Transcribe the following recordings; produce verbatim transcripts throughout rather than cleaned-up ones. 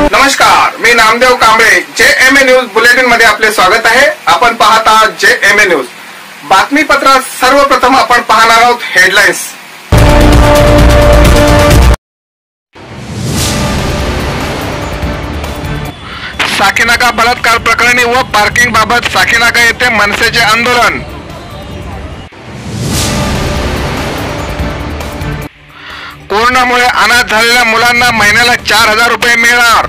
नमस्कार, मी नामदेव कांबळे. जे M A news bulletin मध्ये आपले स्वागत आहे. आपण पाहत आहात जे एम ए न्यूज. बातमीपत्रात सर्वप्रथम आपण पाहणार आहोत हेडलाईन्स. साकीनाका बलात्कार प्रकरणी व पार्किंग बाबत साकीनाका येथे मनसेचे आंदोलन. कोरोनामुळे अनाथ झालेल्या मुलांना महिन्याला चार हजार रुपये मिळणार.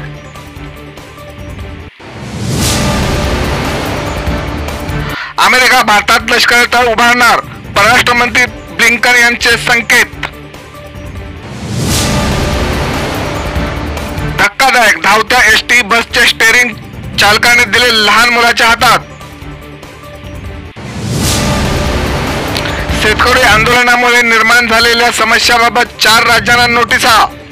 अमेरिका भारतात लष्कर तळ उभारणार, परराष्ट्र मंत्री ब्लिंकन यांचे संकेत. धक्कादायक, धावत्या एस टी बसचे स्टेअरिंग चालकाने दिले लहान मुलाच्या हातात. शेतकरी आंदोलनामुळे निर्माण झालेल्या समस्याबाबत चार राज्यांना नोटिसा.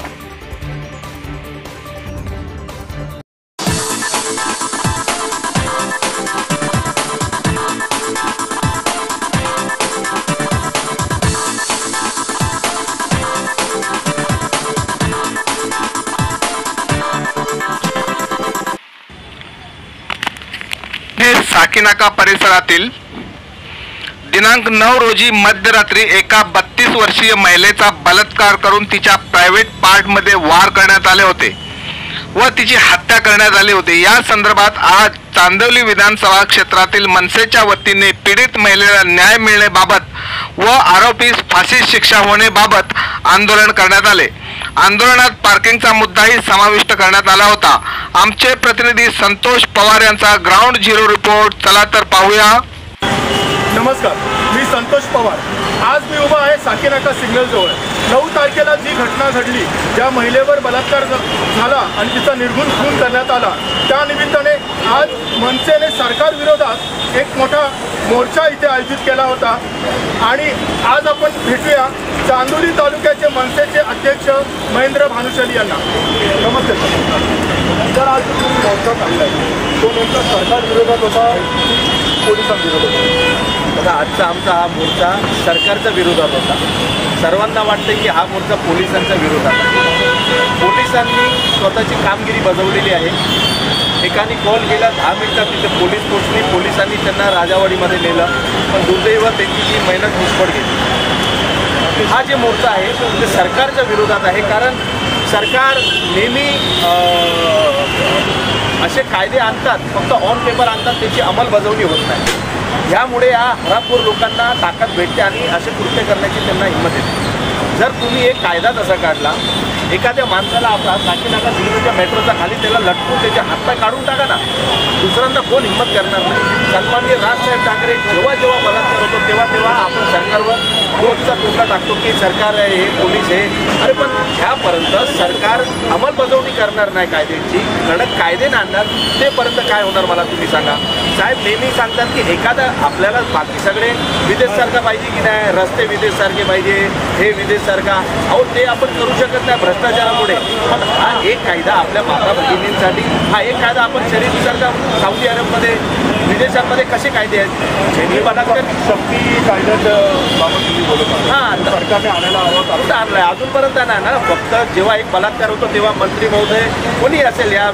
हे साकीनाका परिसरातील दिनांक नऊ रोजी मध्यरात्री एका बत्तीस वर्षीय महिलेचा बलात्कार करून तिच्या प्रायव्हेट पार्ट मध्ये वार करण्यात आले होते व तिची हत्या करण्यात आली होती. या संदर्भात आज चांदवली विधानसभा क्षेत्रातील मनसेच्या वतीने पीडित महिलेला न्याय मिळण्याबाबत व आरोपीस फाशी शिक्षा होण्याबाबत आंदोलन करण्यात आले. आंदोलनात पार्किंगचा मुद्दाही समाविष्ट करण्यात आला होता. आमचे प्रतिनिधी संतोष पवार यांचा ग्राउंड झिरो रिपोर्ट. चला तर पाहूया. नमस्कार, मी संतोष पवार. आज मी उभा आहे साकीनाका सिग्नल जवळ. नऊ तारखेला जी घटना घडली, ज्या महिलेवर बलात्कार झाला आणि तिचा निर्घुण खून करण्यात आला, त्या निमित्ताने आज मनसेने सरकार विरोधात एक मोठा मोर्चा इथे आयोजित केला होता. आणि आज आपण भेटूया चांदोली तालुक्याचे मनसेचे अध्यक्ष महेंद्र भानुशाली यांना. नमस्ते सर. आज तुम्ही मोर्चा काढला, तो नेमका सरकार विरोधात होता, पोलिसांविरोधात होता? बघा, आजचा आमचा हा मोर्चा सरकारच्या विरोधात होता. सर्वांना वाटतं की हा मोर्चा पोलिसांच्या विरोधात आहे. पोलिसांनी स्वतःची कामगिरी बजावलेली आहे. एकाने कॉल केला, दहा मिनिटात तिथे पोलीस पोचली. पोलिसांनी त्यांना राजावाडीमध्ये नेलं, पण दुर्दैव त्यांची जी मेहनत निष्फळ गेली. हा जे मोर्चा आहे ते सरकारच्या विरोधात आहे. कारण सरकार नेहमी असे कायदे आणतात, फक्त ऑन पेपर आणतात, त्याची अंमलबजावणी होत नाही. यामुळे या हरामखोर लोकांना ताकद भेटते आणि असे कृत्य करण्याची त्यांना हिंमत येते. जर तुम्ही एक कायदा तसा काढला, एखाद्या माणसाला आपला साकीनाका सिग्नलच्या मेट्रोच्या खाली त्याला लटकून त्याच्या हातपाय काढून टाका ना, दुसऱ्यांदा कोण हिंमत करणार नाही. सन्माननीय राजसाहेब ठाकरे जेव्हा जेव्हा बलात्कार होतो तेव्हा तेव्हा आपण सरकारवर रोजचा टोका टाकतो की सरकार आहे, हे पोलीस आहे. अरे पण ह्यापर्यंत सरकार अंमलबजावणी करणार नाही कायद्याची, कडक कायदे आणणार, तेपर्यंत काय होणार मला तुम्ही सांगा. साहेब नेहमी सांगतात की एखादा आपल्याला बाकी सगळे विदेशसारखा पाहिजे की नाही, रस्ते विदेशसारखे पाहिजे, हे विदेशसारखा. अहो ते आपण करू शकत नाही भ्रष्टाचारामुळे. पण हा एक कायदा आपल्या माता भगिनींसाठी, हा एक कायदा आपण शरीफसारखा सौदी अरबमध्ये विदेशांमध्ये कसे कायदे आहेत, ज्यांनी बलात्कार शक्ती कायद्याच्या बाबत तुम्ही बोलत आहात. हां, सरकारने आणायला हवं, कुठं आणलाय अजूनपर्यंत नाही ना. फक्त जेव्हा एक बलात्कार होतो तेव्हा मंत्री महोदय कोणी असेल या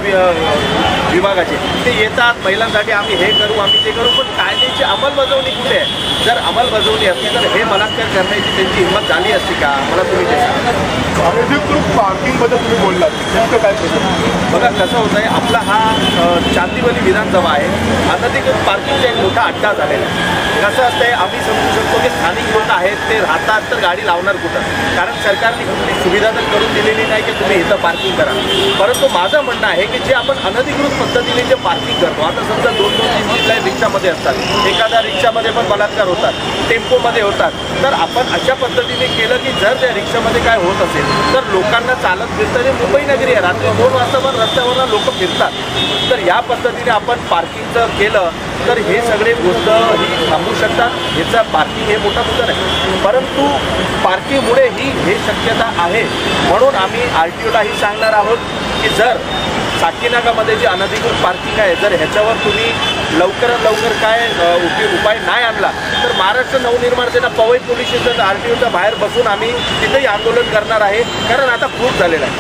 विभागाचे, ते येतात महिलांसाठी आम्ही हे करू, आम्ही ते करू, पण कायद्याची अंमलबजावणी कुठे आहे? जर अंमलबजावणी असली तर हे बलात्कार करण्याची त्यांची हिंमत झाली असती का? मला तुम्ही ते सांगा. अनधिकृत पार्किंगबद्दल तुम्ही बोललात, नेमकं काय प्रश्न? बघा कसं होतं आहे, आपला हा चांदिवली विधानसभा आहे. अनधिकृत पार्किंगचा एक मोठा अड्डा झालेला आहे. कसं असतंय, आम्ही समजू शकतो की स्थानिक लोक आहेत, ते राहतात, तर गाडी लावणार कुठं? कारण सरकारने कुठली सुविधा तर करून दिलेली नाही की तुम्ही इथं पार्किंग करा. परंतु माझं म्हणणं आहे की जे आपण अनधिकृत पद्धतीने जे पार्किंग करतो, आता समजा दोन दोन तीन तीन लाईन रिक्षामध्ये असतात, एखाद्या रिक्षामध्ये पण बलात्कार होतात, टेम्पोमध्ये होतात, तर आपण अशा पद्धतीने केलं की जर त्या रिक्षामध्ये काय होत असेल तर लोकांना चालत फिरताना, मुंबई नगरी आहे, रात्री दोन वाजता पण रस्त्यावरून लोक फिरतात, तर या पद्धतीने आपण पार्किंगचं केलं तर हे सगळे गोष्ट ही थांबू शकतात. ह्याचा पार्किंग हे मोठा मुद्दा नाही, परंतु पार्किंगमुळे ही हे शक्यता आहे. म्हणून आम्ही आर टी ओलाही सांगणार आहोत की जर साकीनाकामध्ये जे अनधिकृत पार्किंग आहे, जर ह्याच्यावर तुम्ही लवकरात लवकर काय उपाय नाही आणला तर Maharashtra Navnirman Sena Powai police station R T ओच्या बाहेर बसून आम्ही तिथेही आंदोलन करणार आहे. कारण आता खूप झालेलं आहे.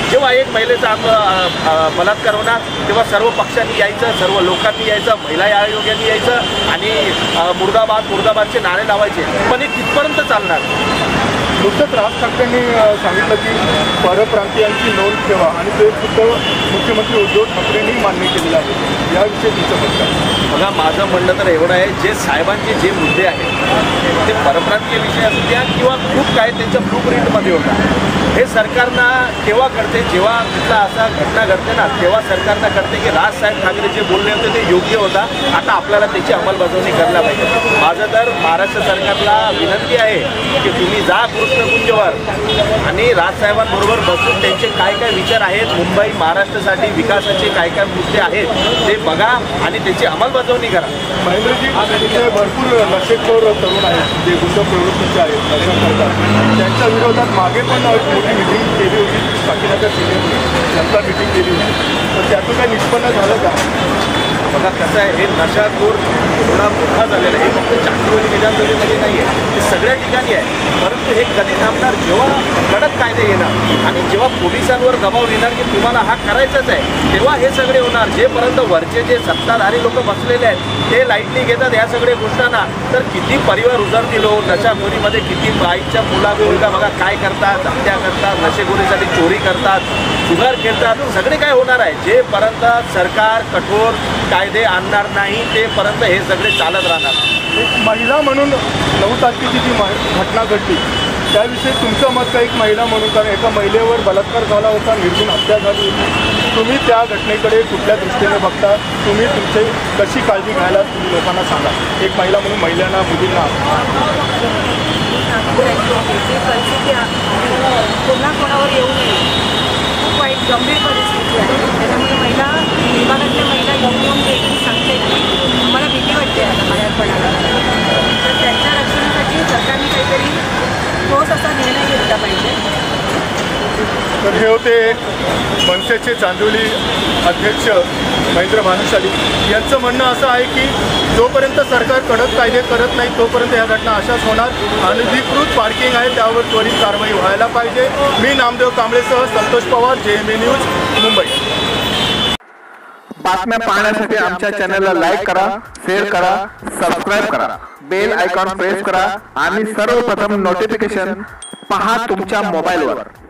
जेव्हा एक महिलेचा आंदो- अ, अ, बलात्कार होणार तेव्हा सर्व पक्षांनी यायचं, सर्व लोकांनी यायचं, महिला आयोगाने यायचं आणि अ, मुर्दाबाद मुर्दाबादचे नारे लावायचे. पण हे कितपर्यंत चालणार? नुकतंच राज ठाकरेंनी अ, सांगितलं की परप्रांतीयांची नोंद ठेवा आणि ते सुद्धा मुख्यमंत्री उद्धव ठाकरेंनी मान्य केलेलं आहे. याविषयी तुमचं मत काय? बघा, माझं म्हणणं तर एवढं आहे, जे साहेबांचे जे मुद्दे आहेत ते परप्रांतीय विषय असू द्या किंवा खूप काय त्यांच्या ब्लू प्रिंटमध्ये होता, हे सरकारनं केव्हा करते, जेव्हा कुठला असा घटना घडते ना तेव्हा सरकारनं करते की राजसाहेब ठाकरे जे बोलले होते ते योग्य होता, आता आपल्याला त्याची अंमलबजावणी करायला पाहिजे. माझं तर महाराष्ट्र सरकारला विनंती आहे की तुम्ही जा कृष्णकुंजवर आणि राजसाहेबांबरोबर बसून त्यांचे काय काय विचार आहेत, मुंबई महाराष्ट्रासाठी विकासाचे काय काय मुद्दे आहेत ते बघा आणि त्याची अंमलबजावणी करा. महेंद्रजी, तिथे भरपूर नशेखोर तरुण आहेत जे गुंड प्रवृत्तीचे आहेत, नशा करतात. त्यांच्या विरोधात मागे पण एक मोठी मिटिंग केली होती, साकीनाका सिंगलने जनता मिटिंग केली होती, तर त्यातून काही निष्पन्न झालं का? बघा कसं आहे, हे नशाखोर थोडा मोठा झालेला आहे. हे फक्त चांदवली विधानसभेमध्ये नाही आहे, हे सगळ्या ठिकाणी आहे. परंतु हे कधी थांबणार? जेव्हा कडक कायदे येणार आणि जेव्हा पोलिसांवर दबाव येणार की तुम्हाला हा करायचाच आहे, तेव्हा हे सगळे होणार. जेपर्यंत वरचे जे सत्ताधारी लोक बसलेले आहेत ते लाईटली घेतात या सगळ्या गोष्टांना, तर किती परिवार उजाडतील हो. नशाखोरीमध्ये किती बाईकच्या मुला मुलगा बघा काय करतात, हत्या करतात, नशेखोरीसाठी चोरी करतात, जुगार खेळतात, सगळे काय होणार आहे. जेपर्यंत सरकार कठोर कायदे आणणार नाही तेपर्यंत हे सगळे चालत राहणार. एक महिला म्हणून नऊ तारखेची जी म- घटना घडली त्याविषयी तुमचं मत काय? एक महिला म्हणून, कारण एका महिलेवर बलात्कार झाला होता, निर्गुण हत्या झाली होती, तुम्ही त्या घटनेकडे कुठल्या दृष्टीने बघता? तुम्ही तुमची कशी काळजी घ्यायला तुम्ही लोकांना सांगा, एक महिला म्हणून महिलांना, मुलींना. परिस्थिती पुन्हा कोणावर येऊ नये, खूप वाईट गंभीर परिस्थिती आहे. त्याच्यामुळे महिला विभागातल्या महिला येऊन येऊन देखील सांगते की आम्हाला भीती वाटते आता बाहेर पडायला. तर त्यांच्या रक्षणासाठी सरकारने काहीतरी ठोस असा निर्णय घेतला पाहिजे. तर हे होते मनसेचे चांदिवली अध्यक्ष महेंद्र भानुशाली. यांचं म्हणणं असं आहे की जोपर्यंत सरकार कडक कायदे करत नाही तोपर्यंत ह्या घटना अशाच होणार. अनधिकृत पार्किंग आहे त्यावर त्वरित कारवाई व्हायला पाहिजे. मी नामदेव कांबळेसह संतोष पवार, जे एम ए न्यूज, मुंबई. बातम्या पाहण्यासाठी आमच्या चॅनलला लाईक करा, शेअर करा, सबस्क्राईब करा, बेल आयकॉन प्रेस करा आणि सर्वप्रथम नोटिफिकेशन पहा तुमच्या मोबाईलवर.